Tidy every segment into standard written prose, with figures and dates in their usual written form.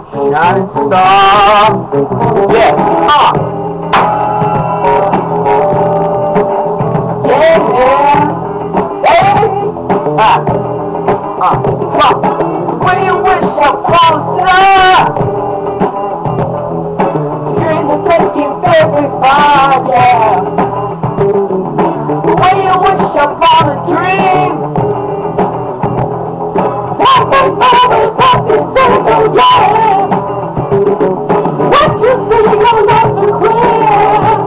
shining star. Yeah, yeah, yeah, hey, when you wish upon a star, dreams are taking very far, yeah. When you wish upon a dream, life ain't always what it seems to, yeah. What you see, you're not too clear,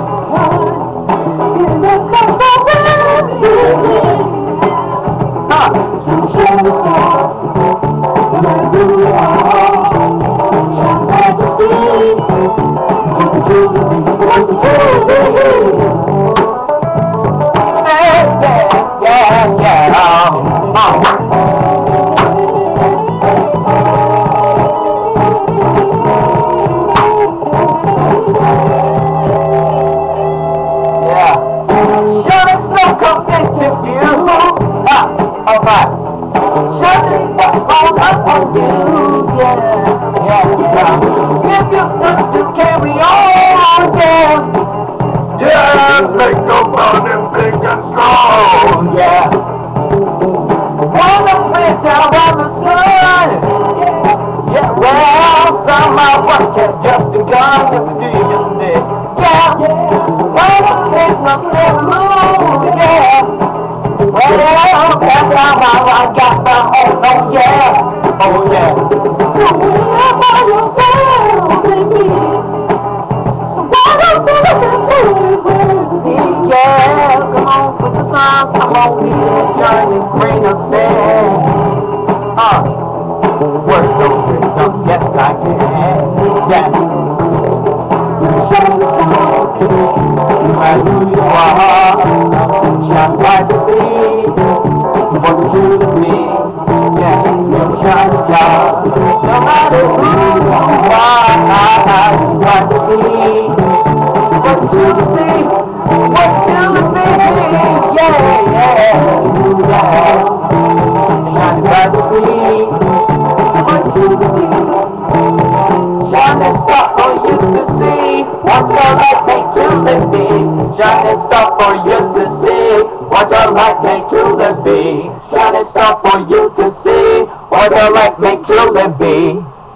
and that's cause of everything. You shine the star, no matter who you are, shine bright to see. Welcome to the me, welcome to the me. Yeah, yeah, yeah, shining star come into view. Alright. Shining star all up on you. Yeah, yeah. Give your strength to carry on. Yeah. Yeah, make the body big and strong. Yeah. Wanna play down on the sun. Yeah, well, some of my work has just begun. Yesterday, yesterday. Yeah. Wanna play no stand alone. Yeah. Well, that's how I got my own. Oh yeah. Oh yeah. So when you're by yourself, baby, so why don't you listen to these words of me? Yeah, come on with the song, come on with a giant grain of sand. Words of wisdom, yes I can. Yeah. You shine the sun, no matter who you are, shine bright to see. Welcome to the me. Yeah, you shine the star, no matter who you are, shine bright to see. Welcome to the me. Welcome to the me. Yeah, yeah, yeah. Shining bright to see. Welcome to the me. Shining star for you to see. What your light may truly be. Shining star for you to see. What your light may truly be. Shining star for you to see. What your light may truly be.